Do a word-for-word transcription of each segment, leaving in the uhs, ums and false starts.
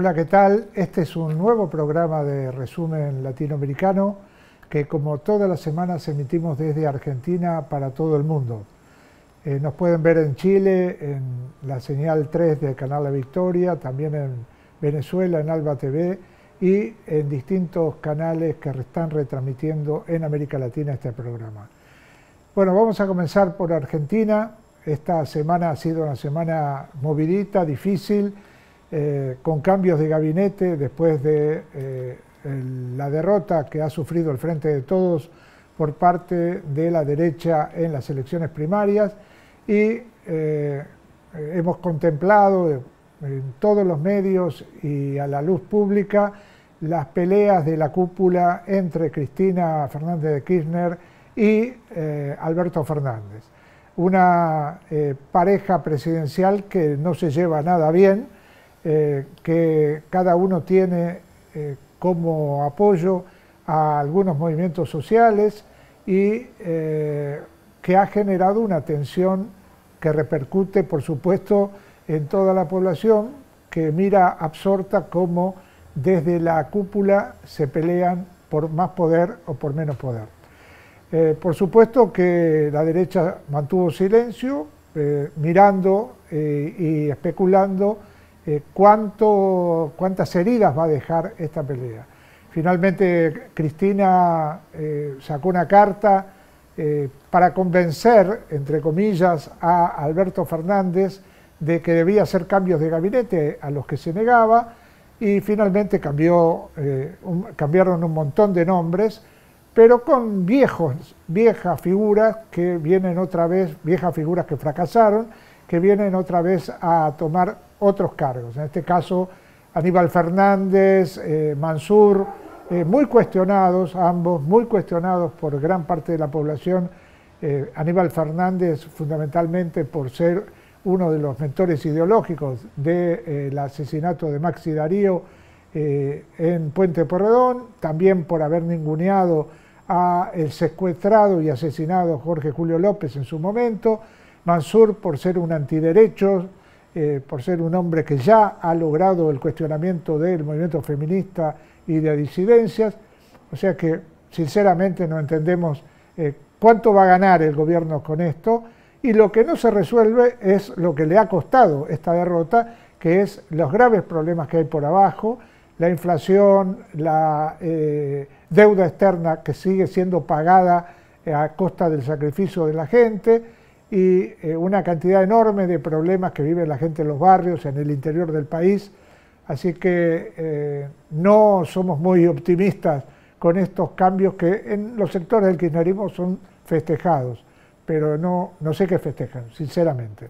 Hola, ¿qué tal? Este es un nuevo programa de resumen latinoamericano que, como todas las semanas, emitimos desde Argentina para todo el mundo. Eh, nos pueden ver en Chile, en la señal tres del canal La Victoria, también en Venezuela, en Alba T V y en distintos canales que están retransmitiendo en América Latina este programa. Bueno, vamos a comenzar por Argentina. Esta semana ha sido una semana movidita, difícil, eh, con cambios de gabinete después de eh, el, la derrota que ha sufrido el Frente de Todos por parte de la derecha en las elecciones primarias y eh, hemos contemplado en todos los medios y a la luz pública las peleas de la cúpula entre Cristina Fernández de Kirchner y eh, Alberto Fernández. Una eh, pareja presidencial que no se lleva nada bien, eh, que cada uno tiene eh, como apoyo a algunos movimientos sociales y eh, que ha generado una tensión que repercute, por supuesto, en toda la población, que mira absorta cómo desde la cúpula se pelean por más poder o por menos poder. Eh, por supuesto que la derecha mantuvo silencio, eh, mirando eh, y especulando eh, cuánto, cuántas heridas va a dejar esta pelea. Finalmente Cristina eh, sacó una carta eh, para convencer, entre comillas, a Alberto Fernández de que debía hacer cambios de gabinete a los que se negaba y finalmente cambió, eh, un, cambiaron un montón de nombres, pero con viejos, viejas figuras que vienen otra vez, viejas figuras que fracasaron, que vienen otra vez a tomar otros cargos. En este caso, Aníbal Fernández, eh, Mansur, eh, muy cuestionados, ambos muy cuestionados por gran parte de la población. Eh, Aníbal Fernández fundamentalmente por ser uno de los mentores ideológicos del asesinato de Maxi Darío eh, en Puente Porredón, también por haber ninguneado a el secuestrado y asesinado Jorge Julio López en su momento, Mansur por ser un antiderechos, eh, por ser un hombre que ya ha logrado el cuestionamiento del movimiento feminista y de disidencias, o sea que sinceramente no entendemos eh, cuánto va a ganar el gobierno con esto, y lo que no se resuelve es lo que le ha costado esta derrota, que es los graves problemas que hay por abajo, la inflación, la eh, deuda externa que sigue siendo pagada eh, a costa del sacrificio de la gente y eh, una cantidad enorme de problemas que vive la gente en los barrios, en el interior del país. Así que eh, no somos muy optimistas con estos cambios que en los sectores del kirchnerismo son festejados, pero no, no sé qué festejan, sinceramente.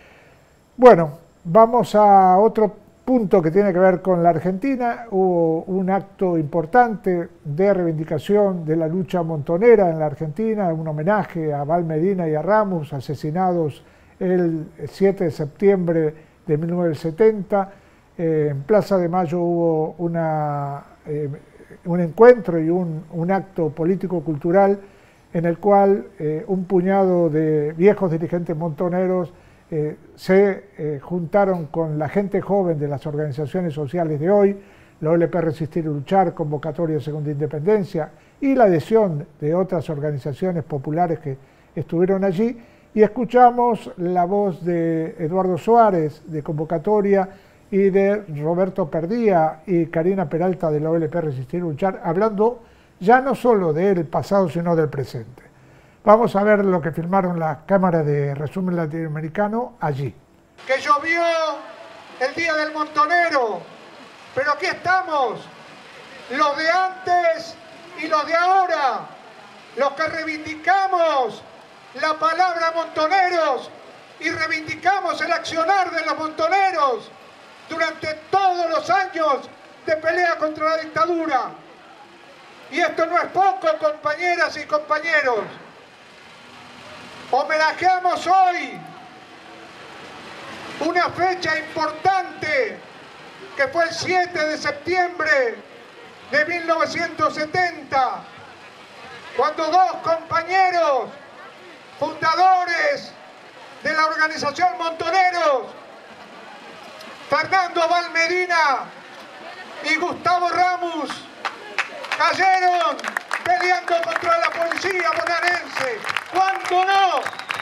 Bueno, vamos a otro punto que tiene que ver con la Argentina. Hubo un acto importante de reivindicación de la lucha montonera en la Argentina, un homenaje a Val Medina y a Ramos, asesinados el siete de septiembre de mil novecientos setenta. Eh, en Plaza de Mayo hubo una, eh, un encuentro y un, un acto político-cultural en el cual eh, un puñado de viejos dirigentes montoneros eh, se eh, juntaron con la gente joven de las organizaciones sociales de hoy, la O L P Resistir y Luchar, Convocatoria de Segunda Independencia y la adhesión de otras organizaciones populares que estuvieron allí, y escuchamos la voz de Eduardo Suárez de Convocatoria y de Roberto Perdía y Karina Peralta de la O L P Resistir y Luchar, hablando ya no solo del pasado, sino del presente. Vamos a ver lo que filmaron las cámaras de resumen latinoamericano allí. Que llovió el día del montonero, pero aquí estamos, los de antes y los de ahora, los que reivindicamos la palabra montoneros y reivindicamos el accionar de los montoneros durante todos los años de pelea contra la dictadura. Y esto no es poco, compañeras y compañeros. Homenajeamos hoy una fecha importante que fue el siete de septiembre de mil novecientos setenta, cuando dos compañeros fundadores de la organización Montoneros, Fernando Val Medina y Gustavo Ramos cayeron peleando contra la policía bonaerense. ¿Cuándo no?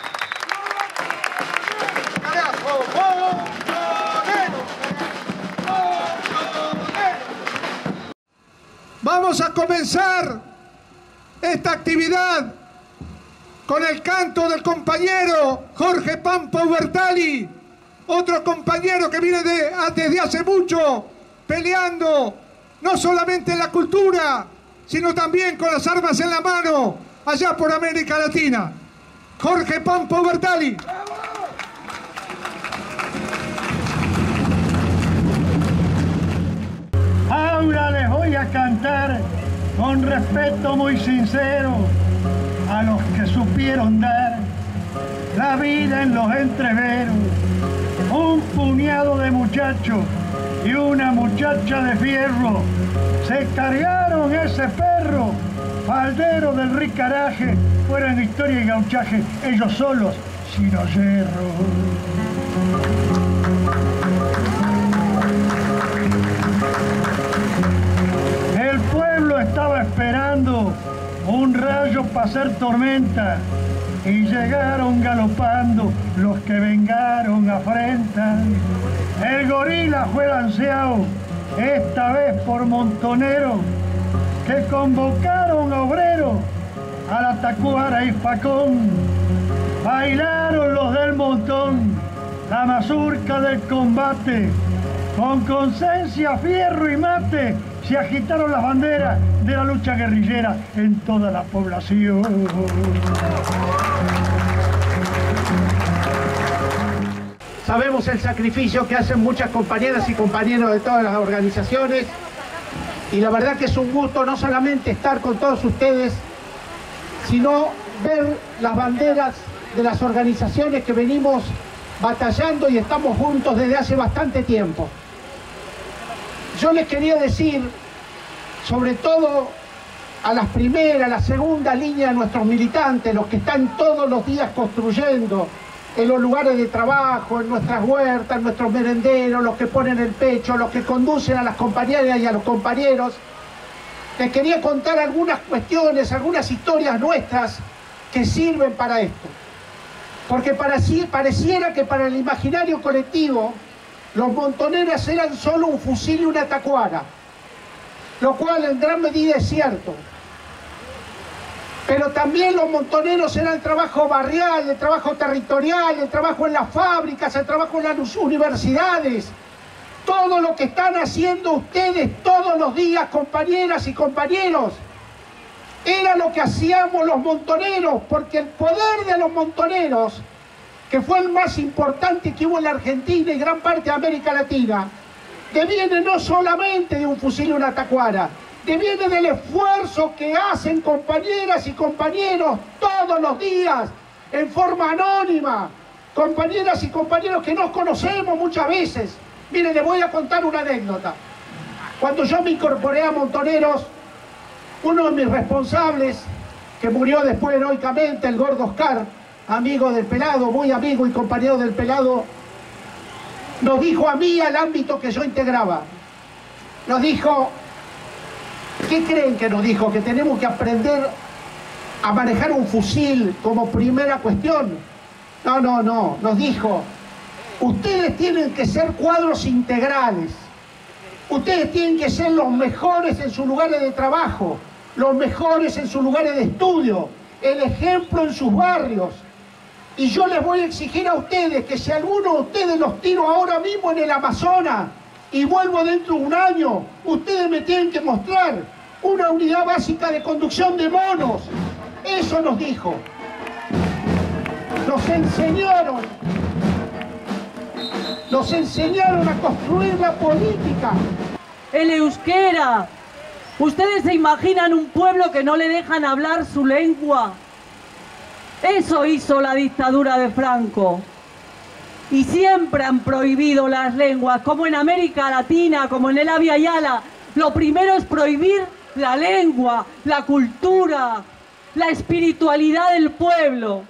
¡Carajo! ¡Montonero! ¡Montonero! Vamos a comenzar esta actividad con el canto del compañero Jorge Pampa Ubertalli, otro compañero que viene de, desde hace mucho peleando, no solamente en la cultura, sino también con las armas en la mano, allá por América Latina. Jorge Pampa Ubertalli. Ahora les voy a cantar con respeto muy sincero a los que supieron dar la vida en los entreveros. Un puñado de muchachos y una muchacha de fierro se cargaron ese perro faldero del ricaraje, fueron historia y gauchaje, ellos solos, sin hierro. El pueblo estaba esperando un rayo para hacer tormenta y llegaron galopando los que vengaron afrenta. El gorila fue lanceado, esta vez por Montonero, que convocaron obreros a la tacuara y facón. Bailaron los del montón, la mazurca del combate, con conciencia, fierro y mate, se agitaron las banderas de la lucha guerrillera en toda la población. Sabemos el sacrificio que hacen muchas compañeras y compañeros de todas las organizaciones y la verdad que es un gusto no solamente estar con todos ustedes, sino ver las banderas de las organizaciones que venimos batallando y estamos juntos desde hace bastante tiempo. Yo les quería decir, sobre todo a las primeras, a la segunda línea de nuestros militantes, los que están todos los días construyendo en los lugares de trabajo, en nuestras huertas, en nuestros merenderos, los que ponen el pecho, los que conducen a las compañeras y a los compañeros. Les quería contar algunas cuestiones, algunas historias nuestras que sirven para esto. Porque para, pareciera que para el imaginario colectivo los montoneros eran solo un fusil y una tacuara, lo cual en gran medida es cierto. Pero también los montoneros eran el trabajo barrial, el trabajo territorial, el trabajo en las fábricas, el trabajo en las universidades. Todo lo que están haciendo ustedes todos los días, compañeras y compañeros, era lo que hacíamos los montoneros, porque el poder de los montoneros, que fue el más importante que hubo en la Argentina y gran parte de América Latina, deviene no solamente de un fusil y una tacuara, deviene del esfuerzo que hacen compañeras y compañeros todos los días, en forma anónima, compañeras y compañeros que nos conocemos muchas veces. Miren, les voy a contar una anécdota. Cuando yo me incorporé a Montoneros, uno de mis responsables, que murió después heroicamente, el gordo Oscar, amigo del Pelado, muy amigo y compañero del Pelado, nos dijo a mí, al ámbito que yo integraba, nos dijo, ¿qué creen que nos dijo? Que tenemos que aprender a manejar un fusil como primera cuestión. No, no, no, nos dijo, ustedes tienen que ser cuadros integrales, ustedes tienen que ser los mejores en sus lugares de trabajo, los mejores en sus lugares de estudio, el ejemplo en sus barrios. Y yo les voy a exigir a ustedes que si alguno de ustedes los tiro ahora mismo en el Amazonas y vuelvo dentro de un año, ustedes me tienen que mostrar una unidad básica de conducción de monos. Eso nos dijo. Nos enseñaron, nos enseñaron a construir la política. El euskera. ¿Ustedes se imaginan un pueblo que no le dejan hablar su lengua? Eso hizo la dictadura de Franco. Y siempre han prohibido las lenguas, como en América Latina, como en el Abya Yala. Lo primero es prohibir la lengua, la cultura, la espiritualidad del pueblo.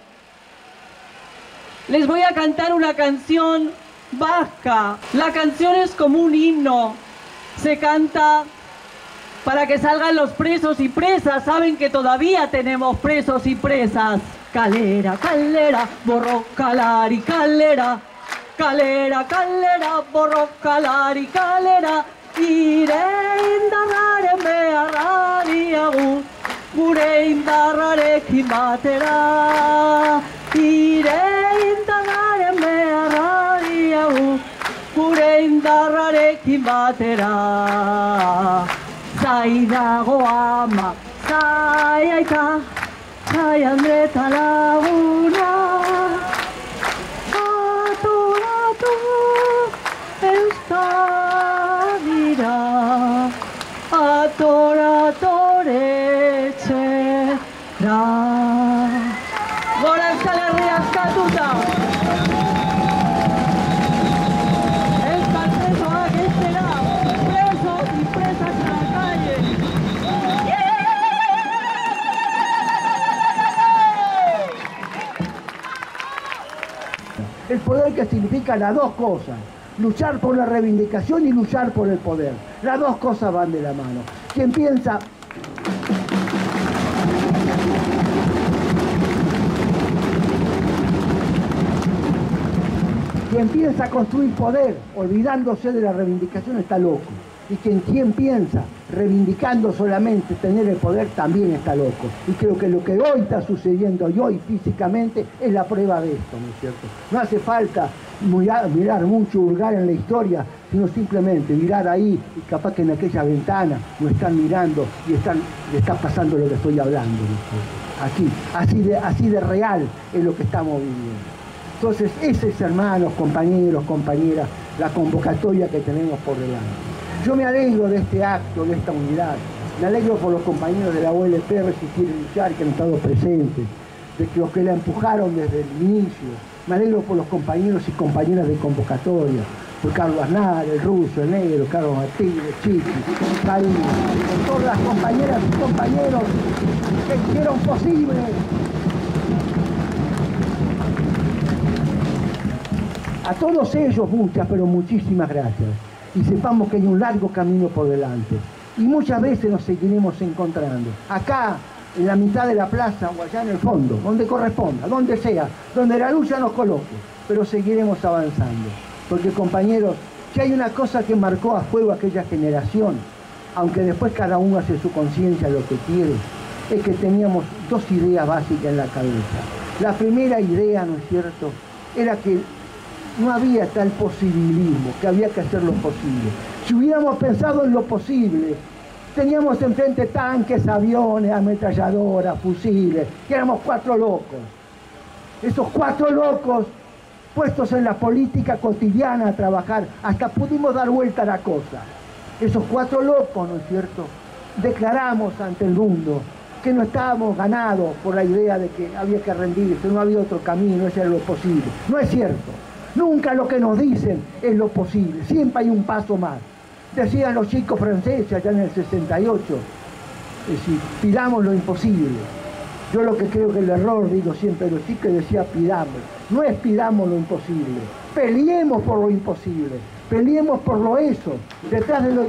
Les voy a cantar una canción vasca. La canción es como un himno se canta para que salgan los presos y presas. Saben que todavía tenemos presos y presas. Calera, calera, borro, calar y calera. Calera, calera, borro, calar y calera. Ire indarraren beharrari agur, gure indarrarekin batera. Ire indarraren beharrari agur, gure indarrarekin batera. Zai dago ama, zai aita, zai Andre eta laguna. Atoratu Euskadira, atoratoretxera. Gora Euskal Herria askatuta! Euskal presoak estera, presos y presas en la calle. El poder que significa las dos cosas, luchar por la reivindicación y luchar por el poder. Las dos cosas van de la mano. Quien piensa... Quien piensa construir poder, olvidándose de la reivindicación, está loco. Y quien, quien piensa, reivindicando solamente tener el poder, también está loco. Y creo que lo que hoy está sucediendo, y hoy físicamente, es la prueba de esto, ¿no es cierto? No hace falta mirar, mirar mucho, hurgar en la historia, sino simplemente mirar ahí, y capaz que en aquella ventana lo están mirando y están, le está pasando lo que estoy hablando, ¿no es cierto? Aquí, así de, así de real es lo que estamos viviendo. Entonces, ese es, hermanos, compañeros, compañeras, la convocatoria que tenemos por delante. Yo me alegro de este acto, de esta unidad. Me alegro por los compañeros de la U L P Resistir y Luchar que han estado presentes, de que los que la empujaron desde el inicio. Me alegro por los compañeros y compañeras de convocatoria, por Carlos Aznar, el Ruso, el Negro, Carlos Martínez, Chiqui, Karina, por todas las compañeras y compañeros que hicieron posible a todos ellos muchas, pero muchísimas gracias. Y sepamos que hay un largo camino por delante. Y muchas veces nos seguiremos encontrando. Acá, en la mitad de la plaza o allá en el fondo, donde corresponda, donde sea, donde la lucha nos coloque. Pero seguiremos avanzando. Porque, compañeros, si hay una cosa que marcó a fuego aquella generación, aunque después cada uno hace su conciencia lo que quiere, es que teníamos dos ideas básicas en la cabeza. La primera idea, ¿no es cierto?, era que no había tal posibilismo, que había que hacer lo posible. Si hubiéramos pensado en lo posible, teníamos enfrente tanques, aviones, ametralladoras, fusiles, que éramos cuatro locos. Esos cuatro locos, puestos en la política cotidiana a trabajar, hasta pudimos dar vuelta a la cosa. Esos cuatro locos, ¿no es cierto?, declaramos ante el mundo que no estábamos ganados por la idea de que había que rendirse, no había otro camino, ese era lo posible. No es cierto. Nunca lo que nos dicen es lo posible, siempre hay un paso más. Decían los chicos franceses allá en el sesenta y ocho, es decir, pidamos lo imposible. Yo lo que creo que el error, digo siempre, los chicos decía pidamos, no es pidamos lo imposible, peleemos por lo imposible, peleemos por lo eso, detrás de lo...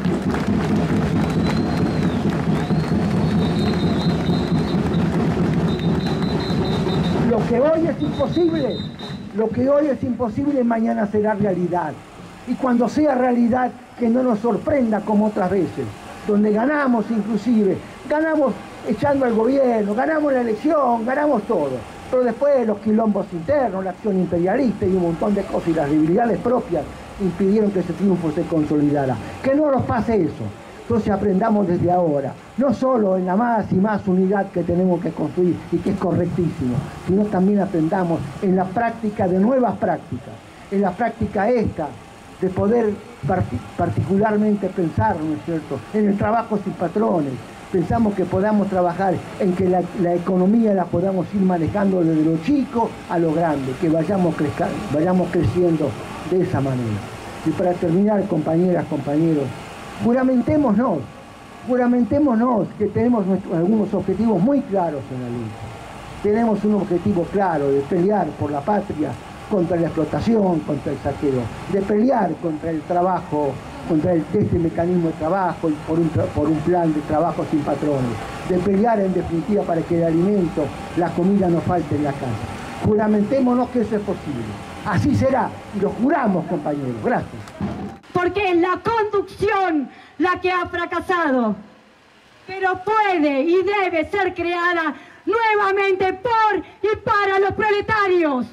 Lo que hoy es imposible, lo que hoy es imposible, mañana será realidad. Y cuando sea realidad, que no nos sorprenda como otras veces, donde ganamos inclusive, ganamos echando al gobierno, ganamos la elección, ganamos todo. Pero después los quilombos internos, la acción imperialista y un montón de cosas y las debilidades propias impidieron que ese triunfo se consolidara. Que no nos pase eso. Entonces aprendamos desde ahora, no solo en la más y más unidad que tenemos que construir y que es correctísimo, sino también aprendamos en la práctica de nuevas prácticas, en la práctica esta, de poder part- particularmente pensar, ¿no es cierto?, en el trabajo sin patrones. Pensamos que podamos trabajar en que la, la economía la podamos ir manejando desde lo chico a lo grande, que vayamos, crezca, vayamos creciendo de esa manera. Y para terminar, compañeras, compañeros, juramentémonos, juramentémonos que tenemos nuestros, algunos objetivos muy claros en la lucha. Tenemos un objetivo claro de pelear por la patria contra la explotación, contra el saqueo, de pelear contra el trabajo contra el, este mecanismo de trabajo y por un, por un plan de trabajo sin patrones, de pelear en definitiva para que el alimento, la comida no falte en la casa. Juramentémonos que eso es posible. Así será, y lo juramos, compañeros. Gracias. Porque es la conducción la que ha fracasado, pero puede y debe ser creada nuevamente por y para los proletarios.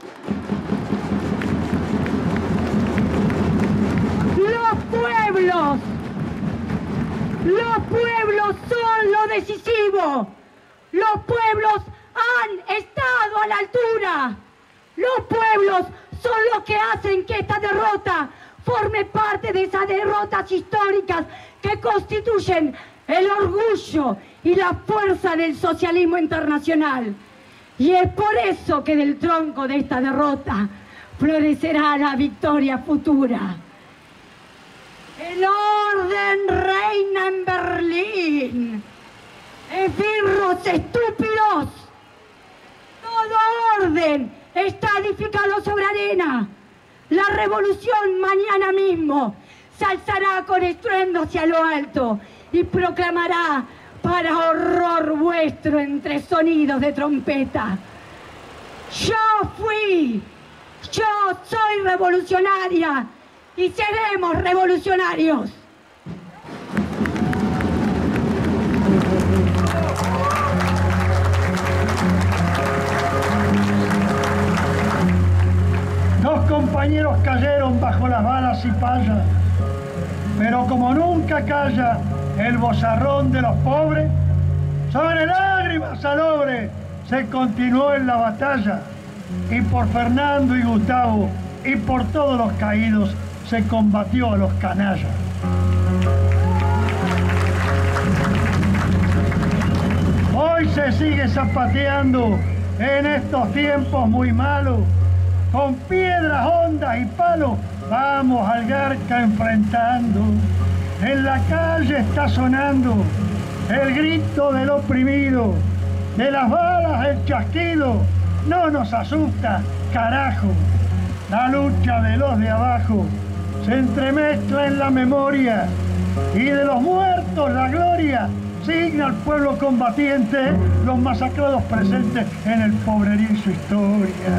Los pueblos, los pueblos son lo decisivo. Los pueblos han estado a la altura. Los pueblos son los que hacen que esta derrota forme parte de esas derrotas históricas que constituyen el orgullo y la fuerza del socialismo internacional. Y es por eso que del tronco de esta derrota florecerá la victoria futura. El orden reina en Berlín. Esbirros estúpidos. Todo orden está edificado sobre arena. La revolución mañana mismo se alzará con estruendo hacia lo alto y proclamará para horror vuestro entre sonidos de trompeta: yo fui, yo soy revolucionaria y seremos revolucionarios. Dos compañeros cayeron bajo las balas y payas, pero como nunca calla el vozarrón de los pobres, sobre lágrimas salobres se continuó en la batalla, y por Fernando y Gustavo y por todos los caídos se combatió a los canallas. Hoy se sigue zapateando en estos tiempos muy malos, con piedras hondas y palos vamos al Garca enfrentando. En la calle está sonando el grito del oprimido, de las balas el chasquido, no nos asusta, carajo. La lucha de los de abajo se entremezcla en la memoria, y de los muertos la gloria signa al pueblo combatiente, los masacrados presentes en el pobrerío y su historia.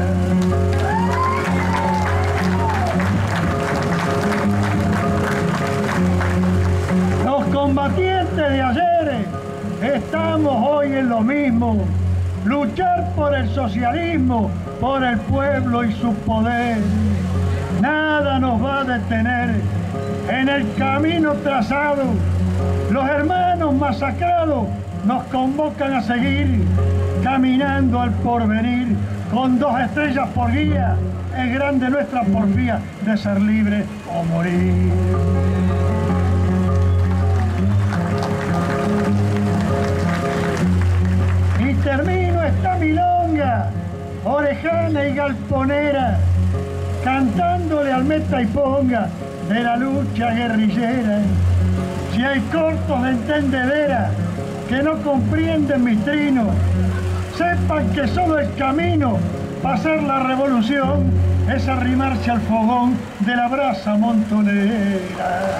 Los combatientes de ayer estamos hoy en lo mismo, luchar por el socialismo, por el pueblo y su poder. Nada nos va a detener en el camino trazado. Los hermanos masacrados nos convocan a seguir caminando al porvenir, con dos estrellas por guía. Es grande nuestra porfía de ser libre o morir. Y termino esta milonga orejana y galponera, cantándole al meta y ponga de la lucha guerrillera. Si hay cortos de entendedera que no comprenden mis trinos, sepan que solo el camino para hacer la revolución es arrimarse al fogón de la brasa montonera.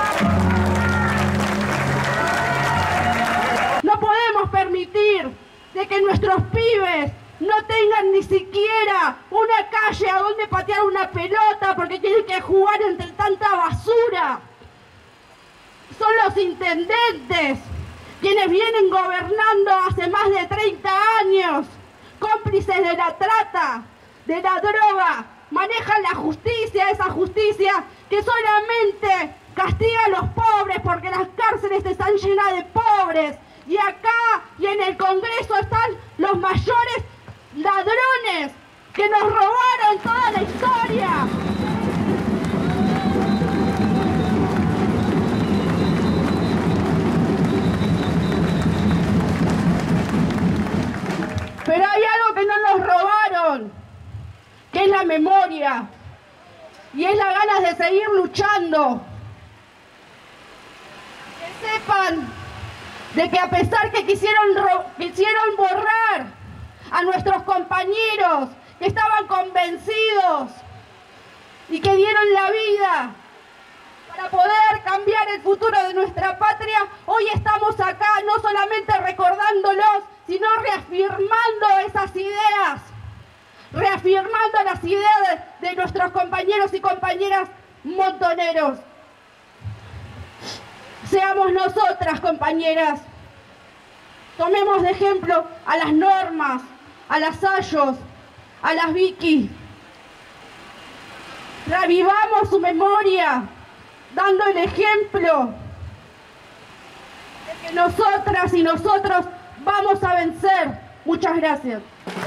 No podemos permitir de que nuestros pibes no tengan ni siquiera una calle a donde patear una pelota porque tienen que jugar entre tanta basura. Son los intendentes quienes vienen gobernando hace más de treinta años, cómplices de la trata, de la droga, manejan la justicia, esa justicia que solamente castiga a los pobres porque las cárceles están llenas de pobres. Y acá y en el Congreso están los mayores ladrones que nos robaron toda la historia. Pero hay algo que no nos robaron, que es la memoria, y es las ganas de seguir luchando. Que sepan de que a pesar que quisieron, quisieron borrar a nuestros compañeros que estaban convencidos y que dieron la vida para poder cambiar el futuro de nuestra patria, hoy estamos acá no solamente recordándolos, sino reafirmando esas ideas, reafirmando las ideas de, de nuestros compañeros y compañeras montoneros. Seamos nosotras, compañeras, tomemos de ejemplo a las Normas, a las Ayos, a las Vicky. Revivamos su memoria, dando el ejemplo de que nosotras y nosotros vamos a vencer. Muchas gracias.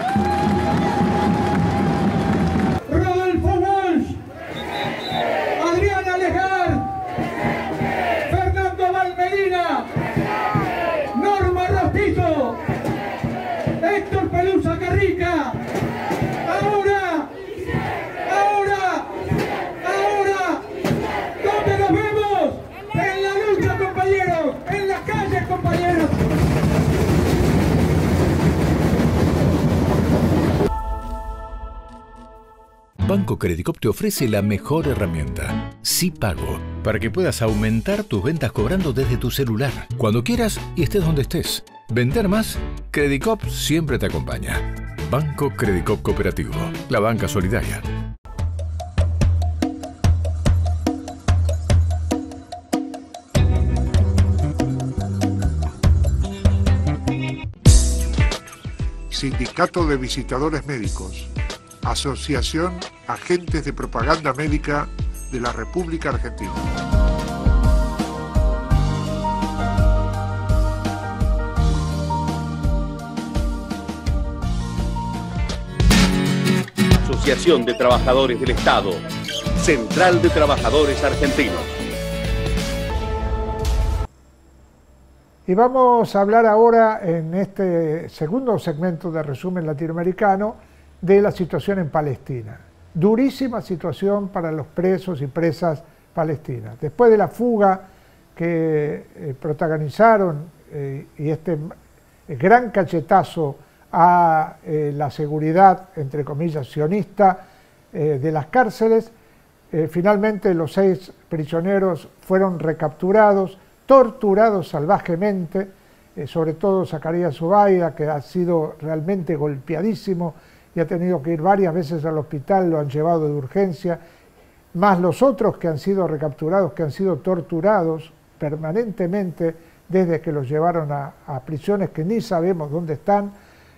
Rodolfo Walsh, Adriana Legar, Fernando Valmedina, Norma Rostito, Héctor Pelusa Carrica. Ahora, ahora, ahora, ¿dónde nos vemos? En la lucha, compañeros, en las calles, compañeros. Banco Credicop te ofrece la mejor herramienta, SIPago, para que puedas aumentar tus ventas cobrando desde tu celular, cuando quieras y estés donde estés. Vender más, Credicop siempre te acompaña. Banco Credicop Cooperativo, la banca solidaria. Sindicato de Visitadores Médicos, Asociación Agentes de Propaganda Médica de la República Argentina. Asociación de Trabajadores del Estado, Central de Trabajadores Argentinos. Y vamos a hablar ahora en este segundo segmento de Resumen Latinoamericano de la situación en Palestina. Durísima situación para los presos y presas palestinas. Después de la fuga que eh, protagonizaron eh, y este eh, gran cachetazo a eh, la seguridad, entre comillas, sionista eh, de las cárceles, eh, finalmente los seis prisioneros fueron recapturados, torturados salvajemente, eh, sobre todo Zacarías Zubaida, que ha sido realmente golpeadísimo y ha tenido que ir varias veces al hospital, lo han llevado de urgencia, más los otros que han sido recapturados, que han sido torturados permanentemente desde que los llevaron a, a prisiones que ni sabemos dónde están.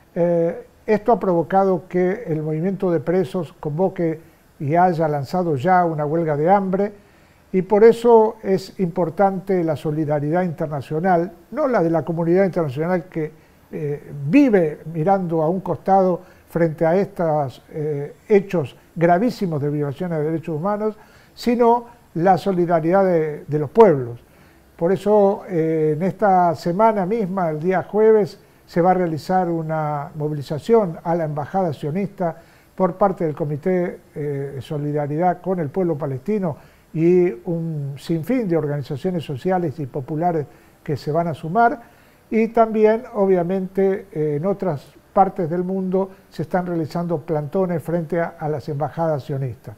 Eh, esto ha provocado que el movimiento de presos convoque y haya lanzado ya una huelga de hambre, y por eso es importante la solidaridad internacional, no la de la comunidad internacional que eh, vive mirando a un costado frente a estos eh, hechos gravísimos de violaciones de derechos humanos, sino la solidaridad de, de los pueblos. Por eso eh, en esta semana misma, el día jueves, se va a realizar una movilización a la Embajada Sionista por parte del Comité eh, de Solidaridad con el pueblo palestino y un sinfín de organizaciones sociales y populares que se van a sumar, y también obviamente eh, en otras partes del mundo se están realizando plantones frente a, a las embajadas sionistas.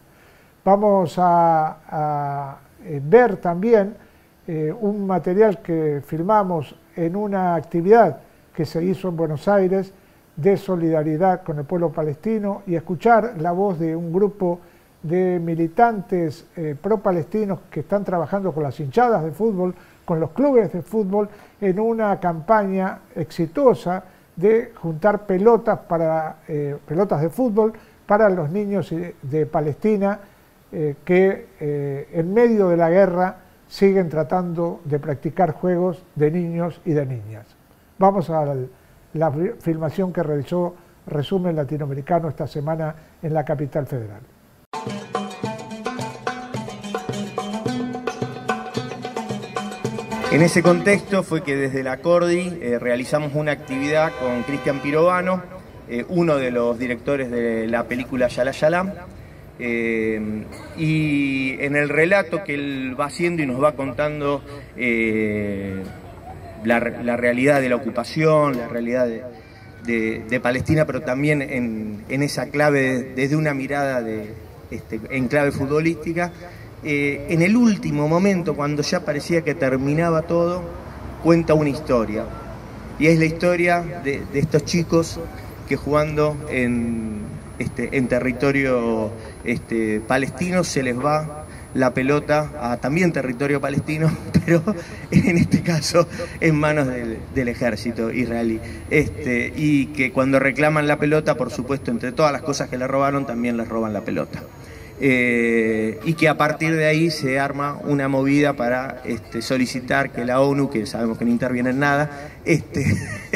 Vamos a, a eh, ver también eh, un material que filmamos en una actividad que se hizo en Buenos Aires de solidaridad con el pueblo palestino, y escuchar la voz de un grupo de militantes eh, pro-palestinos que están trabajando con las hinchadas de fútbol, con los clubes de fútbol, en una campaña exitosa de juntar pelotas, para, eh, pelotas de fútbol para los niños de Palestina eh, que eh, en medio de la guerra siguen tratando de practicar juegos de niños y de niñas. Vamos a la filmación que realizó Resumen Latinoamericano esta semana en la capital federal. En ese contexto fue que desde la Cordi eh, realizamos una actividad con Cristian Pirovano, eh, uno de los directores de la película Yala Yala, eh, y en el relato que él va haciendo y nos va contando eh, la, la realidad de la ocupación, la realidad de, de, de Palestina, pero también en, en esa clave, desde una mirada de, este, en clave futbolística, eh, en el último momento, cuando ya parecía que terminaba todo, cuenta una historia. Y es la historia de, de estos chicos que jugando en, este, en territorio este, palestino se les va la pelota a también territorio palestino, pero en este caso en manos del, del ejército israelí. Este, y que cuando reclaman la pelota, por supuesto, entre todas las cosas que le robaron, también les roban la pelota. Eh, y que a partir de ahí se arma una movida para este, solicitar que la ONU, que sabemos que no interviene en nada, este,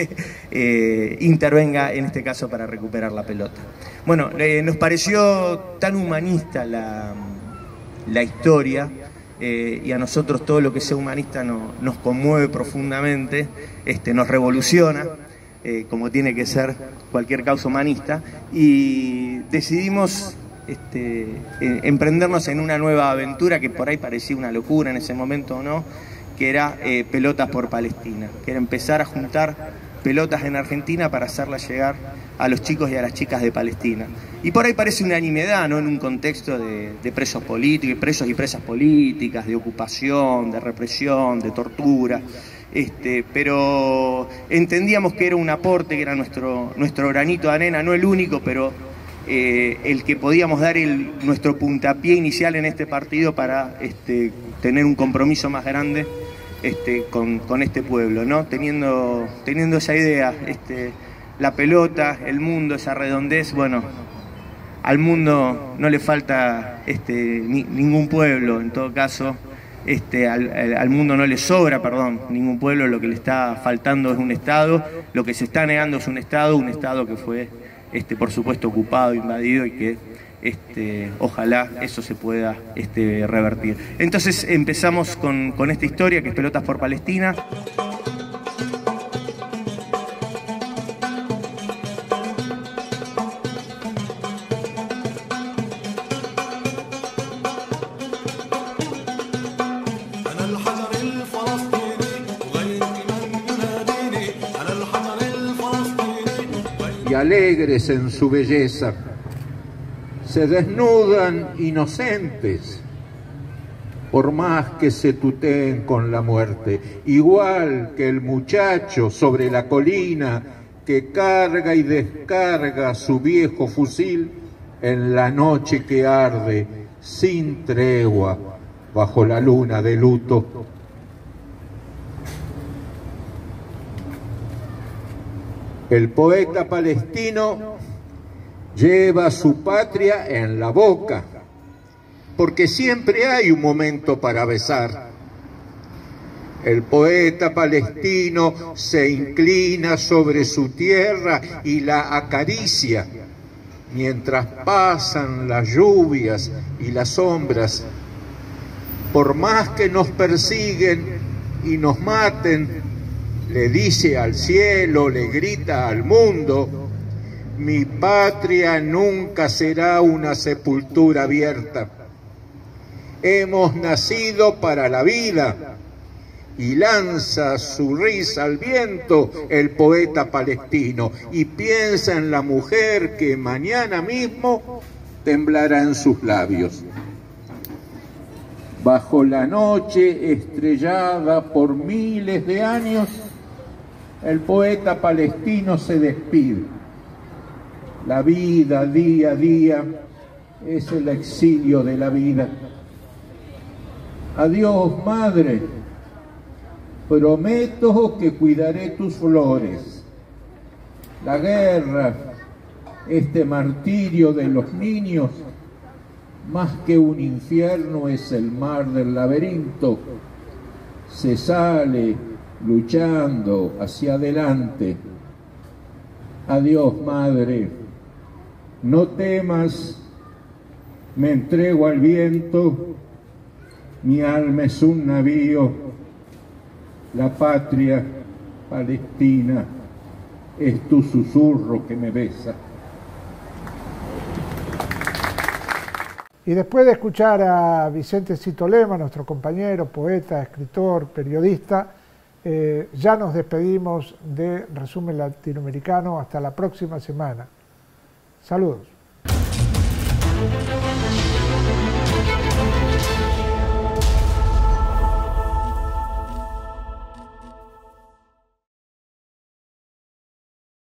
eh, intervenga en este caso para recuperar la pelota. Bueno, eh, nos pareció tan humanista la, la historia, eh, y a nosotros todo lo que sea humanista no, nos conmueve profundamente, este, nos revoluciona, eh, como tiene que ser cualquier causa humanista, y decidimos Este, eh, emprendernos en una nueva aventura que por ahí parecía una locura en ese momento o no, que era eh, Pelotas por Palestina, que era empezar a juntar pelotas en Argentina para hacerlas llegar a los chicos y a las chicas de Palestina. Y por ahí parece una nimiedad, ¿no? En un contexto de, de presos políticos, presos y presas políticas, de ocupación, de represión, de tortura. Este, pero entendíamos que era un aporte, que era nuestro, nuestro granito de arena, no el único, pero Eh, el que podíamos dar el, nuestro puntapié inicial en este partido para este, tener un compromiso más grande este, con, con este pueblo, ¿no? Teniendo, teniendo esa idea, este, la pelota, el mundo, esa redondez, bueno, al mundo no le falta este, ni, ningún pueblo, en todo caso, este, al, al mundo no le sobra, perdón, ningún pueblo, lo que le está faltando es un Estado, lo que se está negando es un Estado, un Estado que fue Este, por supuesto ocupado, invadido, y que este, ojalá eso se pueda este, revertir. Entonces empezamos con, con esta historia que es Pelotas por Palestina. Y alegres en su belleza, se desnudan inocentes, por más que se tuteen con la muerte, igual que el muchacho sobre la colina que carga y descarga su viejo fusil en la noche que arde sin tregua bajo la luna de luto. El poeta palestino lleva su patria en la boca, porque siempre hay un momento para besar. El poeta palestino se inclina sobre su tierra y la acaricia, mientras pasan las lluvias y las sombras. Por más que nos persiguen y nos maten, le dice al cielo, le grita al mundo: mi patria nunca será una sepultura abierta. Hemos nacido para la vida, y lanza su risa al viento el poeta palestino, y piensa en la mujer que mañana mismo temblará en sus labios. Bajo la noche estrellada por miles de años, el poeta palestino se despide. La vida día a día es el exilio de la vida. Adiós, madre, prometo que cuidaré tus flores. La guerra, este martirio de los niños, más que un infierno es el mar del laberinto. Se sale luchando hacia adelante. Adiós, madre, no temas, me entrego al viento, mi alma es un navío, la patria palestina es tu susurro que me besa. Y después de escuchar a Vicente Cito Lema, nuestro compañero, poeta, escritor, periodista, Eh, ya nos despedimos de Resumen Latinoamericano. Hasta la próxima semana. Saludos.